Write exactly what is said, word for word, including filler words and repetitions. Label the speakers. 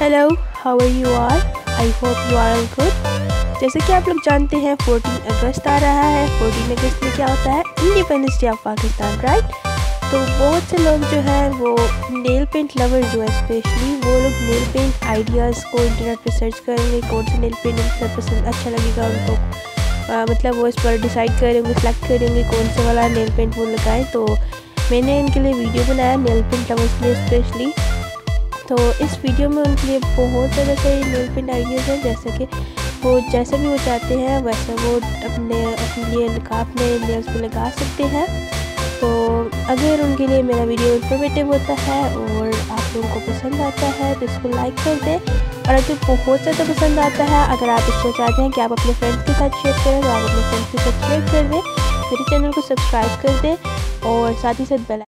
Speaker 1: Hello, how are you all? I hope you are all good. जैसे कि आप लोग जानते हैं चौदह अगस्त आ रहा है। चौदह अगस्त में क्या होता है? Independence day of Pakistan, right. तो बहुत से लोग जो हैं वो नेल पेंट लवर जो है स्पेशली वो लोग नेल पेंट आइडियाज़ को इंटरनेट पे सर्च करेंगे, कौन सा नेल पेंट उनको पसंद अच्छा लगेगा उनको। आ, मतलब वो इस पर डिसाइड करेंगे, सेलेक्ट करेंगे कौन सा वाला नेल पेंट वो लगाएं। तो मैंने इनके लिए वीडियो बनाया नेल पेंट लवर्स के लिए स्पेशली। तो इस वीडियो में उनके लिए बहुत ज़्यादा सारे नेल पेंट आइडियाज़ हैं, जैसे कि वो जैसा भी वो चाहते हैं वैसा वो अपने अपने लिए लगा अपने नेल्स पे लगा सकते हैं। तो अगर उनके लिए मेरा वीडियो इन्फॉर्मेटिव होता है और आप लोगों को पसंद आता है तो इसको लाइक कर दें। और अगर बहुत ज़्यादा पसंद आता है, अगर आप इसको चाहते हैं कि आप अपने फ्रेंड्स के साथ शेयर करें तो आप अपने फ्रेंड्स के साथ शेयर कर दें, मेरे चैनल को सब्सक्राइब कर दें और साथ ही साथ बेल